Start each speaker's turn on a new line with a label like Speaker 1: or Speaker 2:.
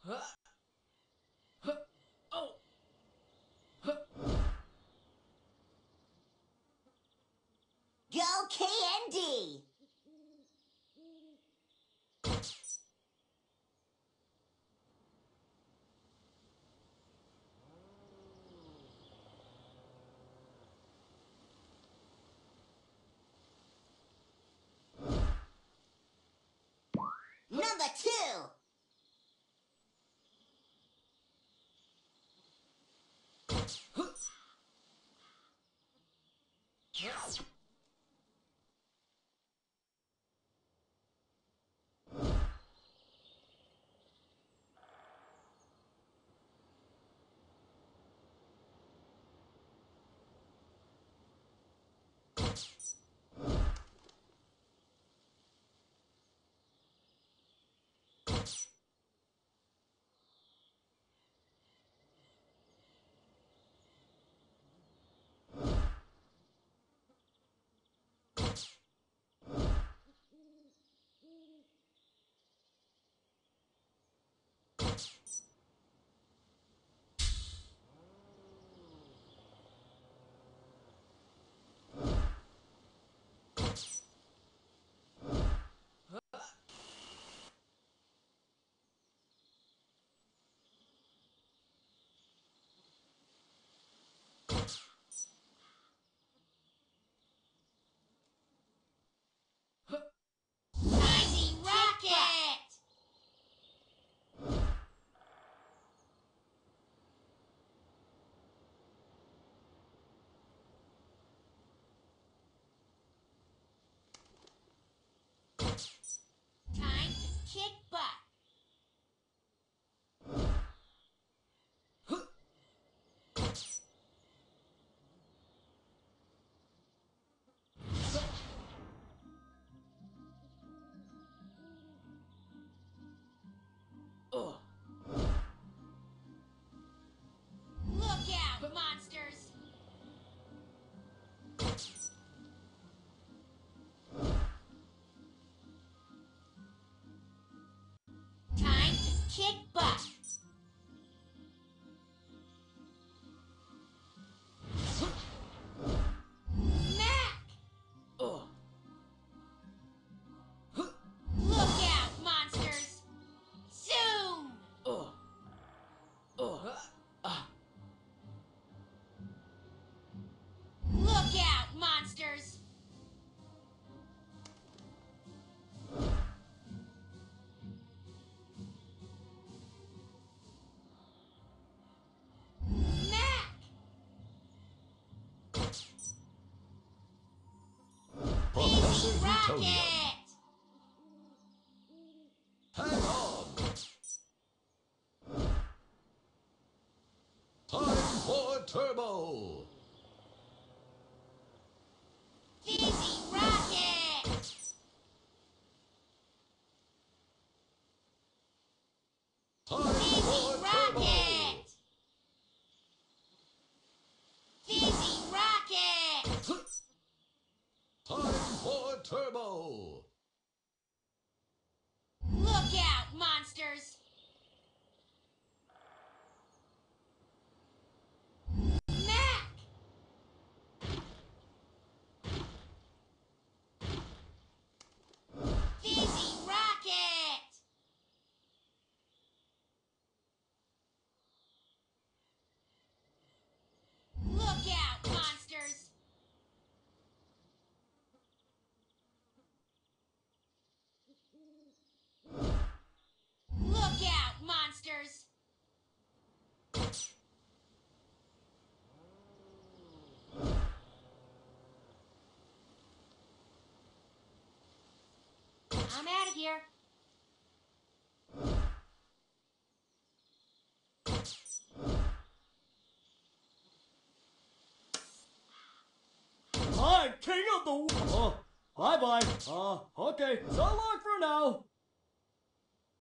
Speaker 1: Oh!
Speaker 2: Go KND! Number 2! Mighty Rocket! Time to kick butt. Look out, monsters! Time to kick butt. Mac! Look out, monsters! Zoom! Look out, monsters! Mac!
Speaker 3: Professor
Speaker 2: Rocket!
Speaker 3: Utonium. Hang on! Time for turbo!
Speaker 2: Fizzy Rocket!
Speaker 3: Time
Speaker 2: Fizzy
Speaker 3: for turbo!
Speaker 2: Rocket! Fizzy Rocket!
Speaker 3: Time for turbo!
Speaker 2: Look out, monsters! Mac! Fizzy Rocket! Look out, monsters! Look out, monsters! I'm out of here.
Speaker 1: I'm king of the... bye-bye. Okay, so long for now.